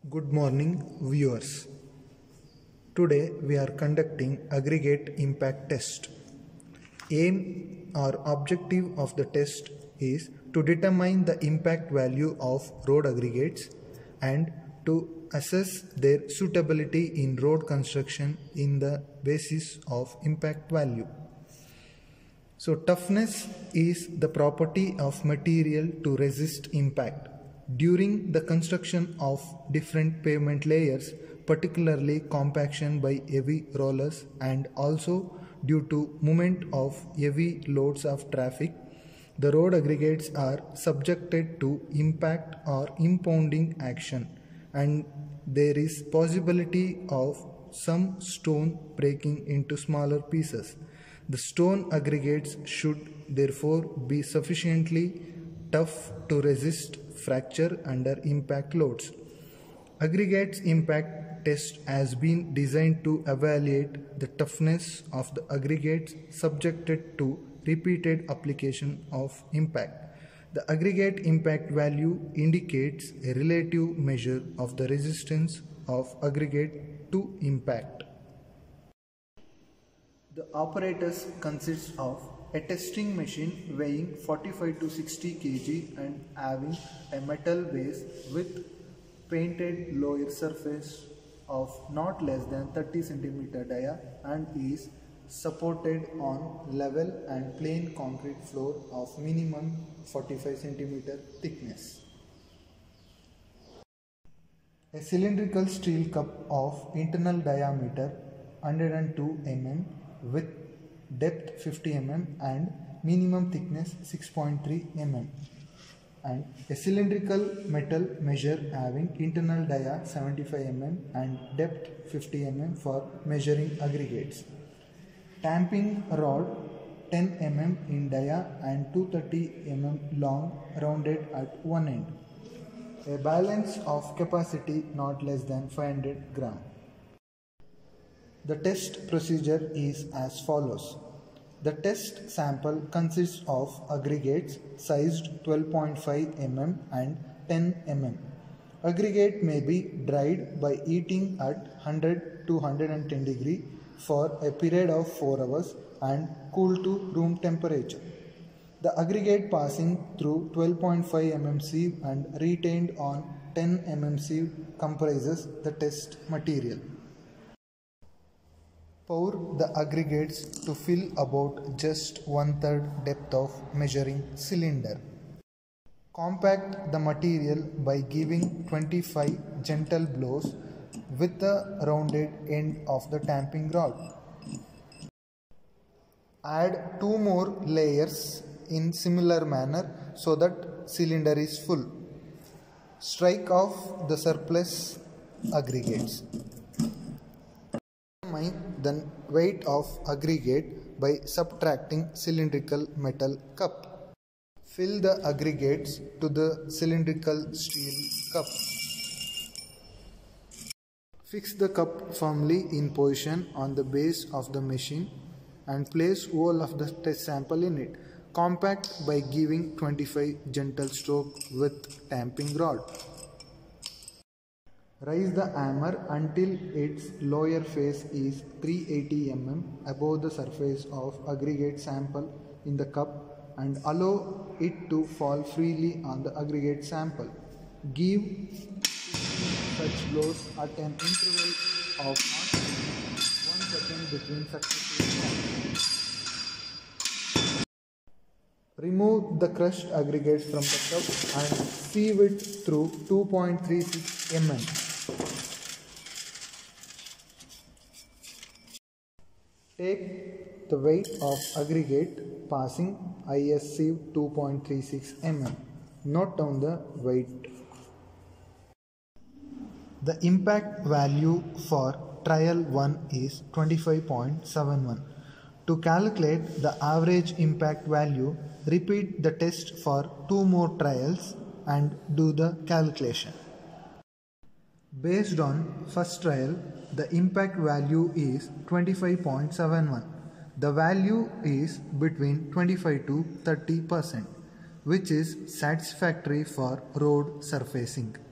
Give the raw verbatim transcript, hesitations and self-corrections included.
Good morning, viewers. Today we are conducting aggregate impact test. Aim or objective of the test is to determine the impact value of road aggregates and to assess their suitability in road construction in the basis of impact value. So toughness is the property of material to resist impact. During the construction of different pavement layers, particularly compaction by heavy rollers and also due to movement of heavy loads of traffic, the road aggregates are subjected to impact or impounding action, and there is possibility of some stone breaking into smaller pieces. The stone aggregates should therefore be sufficiently tough to resist fracture under impact loads. Aggregates impact test has been designed to evaluate the toughness of the aggregates subjected to repeated application of impact. The aggregate impact value indicates a relative measure of the resistance of aggregate to impact. The apparatus consists of a testing machine weighing forty-five to sixty kilograms and having a metal base with painted lower surface of not less than thirty centimeters dia and is supported on level and plain concrete floor of minimum forty-five centimeters thickness. A cylindrical steel cup of internal diameter one hundred two millimeters with depth fifty millimeters and minimum thickness six point three millimeters, and a cylindrical metal measure having internal dia seventy-five millimeters and depth fifty millimeters for measuring aggregates. Tamping rod ten millimeters in dia and two hundred thirty millimeters long, rounded at one end. A balance of capacity not less than five hundred grams. The test procedure is as follows. The test sample consists of aggregates sized twelve point five millimeters and ten millimeters. Aggregate may be dried by heating at one hundred to one hundred ten degrees for a period of four hours and cooled to room temperature. The aggregate passing through twelve point five millimeter sieve and retained on ten millimeter sieve comprises the test material. Pour the aggregates to fill about just one-third depth of measuring cylinder. Compact the material by giving twenty-five gentle blows with the rounded end of the tamping rod. Add two more layers in similar manner so that cylinder is full. Strike off the surplus aggregates. The weight of aggregate by subtracting cylindrical metal cup. Fill the aggregates to the cylindrical steel cup. Fix the cup firmly in position on the base of the machine and place whole of the test sample in it. Compact by giving twenty-five gentle strokes with tamping rod. Raise the hammer until its lower face is three hundred eighty millimeters above the surface of aggregate sample in the cup and allow it to fall freely on the aggregate sample. Give such blows at an interval of not one second between successive blows. Remove the crushed aggregates from the cup and sieve it through two point three six millimeters. Take the weight of aggregate passing I S sieve two point three six millimeters. Note down the weight. The impact value for trial one is twenty-five point seven one. To calculate the average impact value, repeat the test for two more trials and do the calculation. Based on first trial, the impact value is twenty-five point seven one. The value is between twenty-five to thirty percent, which is satisfactory for road surfacing.